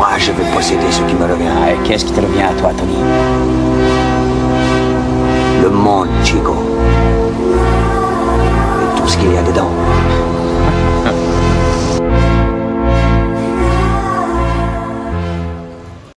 Moi, je vais posséder ce qui me revient. Ah, et qu'est-ce qui te revient à toi, Tony? Le monde, Chico. Et tout ce qu'il y a dedans.